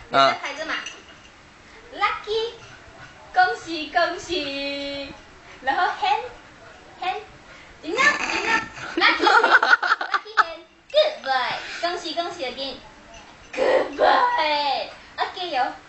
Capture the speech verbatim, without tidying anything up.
女生孩子嘛 ，lucky， 恭喜恭喜，然后 hand hand， 怎样怎样 lucky lucky hand，good boy， 恭喜恭喜 again，good boy， OK 有。